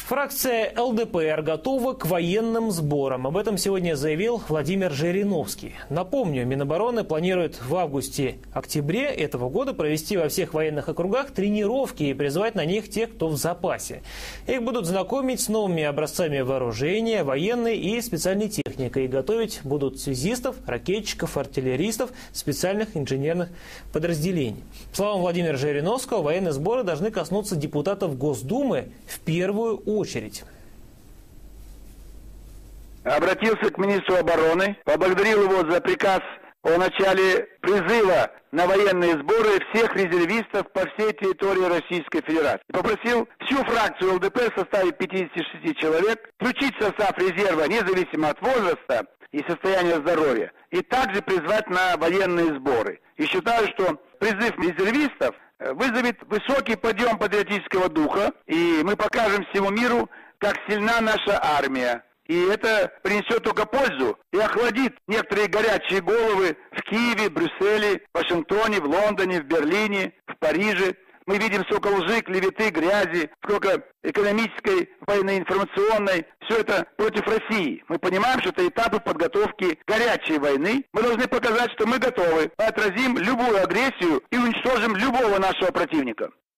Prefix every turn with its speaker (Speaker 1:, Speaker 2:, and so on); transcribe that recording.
Speaker 1: Фракция ЛДПР готова к военным сборам. Об этом сегодня заявил Владимир Жириновский. Напомню, Минобороны планирует в августе-октябре этого года провести во всех военных округах тренировки и призвать на них тех, кто в запасе. Их будут знакомить с новыми образцами вооружения, военной и специальной техникой. И готовить будут связистов, ракетчиков, артиллеристов, специальных инженерных подразделений. По словам Владимира Жириновского, военные сборы должны коснуться депутатов Госдумы в первую очередь.
Speaker 2: Обратился к министру обороны, поблагодарил его за приказ о начале призыва на военные сборы всех резервистов по всей территории Российской Федерации. Попросил всю фракцию ЛДП в составе 56 человек включить в состав резерва независимо от возраста и состояния здоровья, и также призвать на военные сборы. И считаю, что призыв резервистов вызовет высокий подъем патриотического духа, и мы покажем всему миру, как сильна наша армия. И это принесет только пользу и охладит некоторые горячие головы в Киеве, Брюсселе, Вашингтоне, в Лондоне, в Берлине, в Париже. Мы видим сколько лжи, клеветы, грязи, сколько экономической, военной, информационной. Все это против России. Мы понимаем, что это этапы подготовки горячей войны. Мы должны показать, что мы готовы. Мы отразим любую агрессию и уничтожим любого нашего противника.